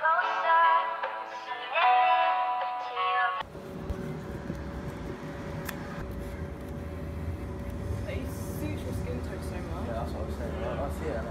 It suits your skin tone so much. Yeah, that's what I was saying. I see it.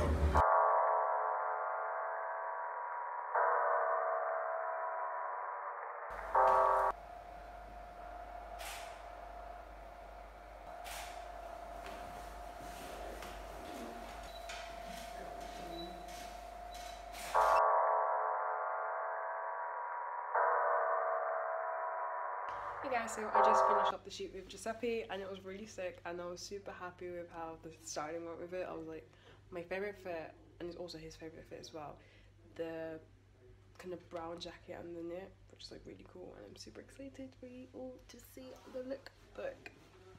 Hey guys, so I just finished up the shoot with Giuseppe and it was really sick and I was super happy with how the styling went with it. I was like, my favourite fit, and it's also his favourite fit as well, the kind of brown jacket and the knit, which is like really cool, and I'm super excited for you all to see the lookbook.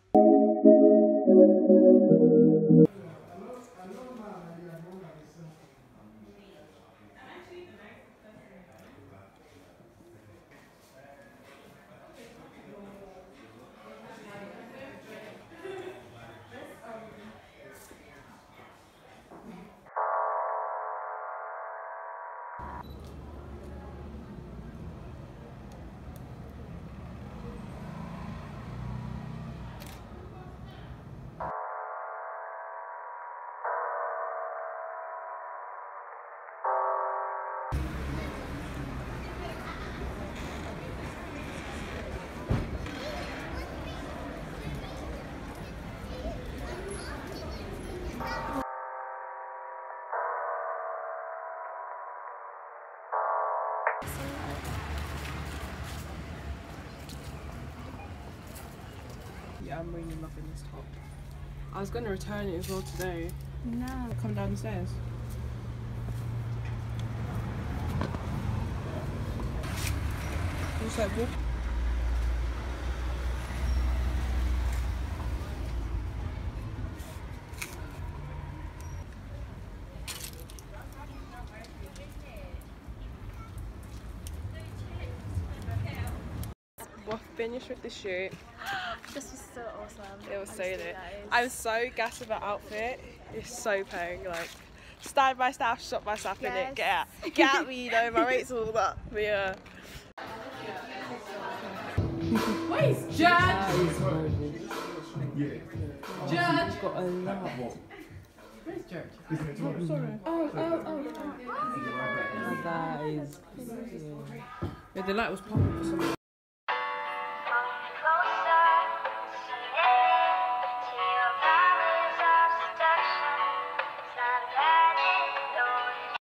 Yeah, I'm really loving this top. I was going to return it as well today. No. Come down the stairs. What's that for? We're finished with the shoot. This was so awesome. It was so Honestly, lit. guys. I'm so gassed with the outfit. It's so paying. Like, style by Staf, shop by Staf in it. Yes. Get at me, you know. My rate's all that. But yeah. Where's Judge? Judge! Got a lot. Where's Judge? Oh, sorry. Oh. That is. Yeah, the light was popping for some reason.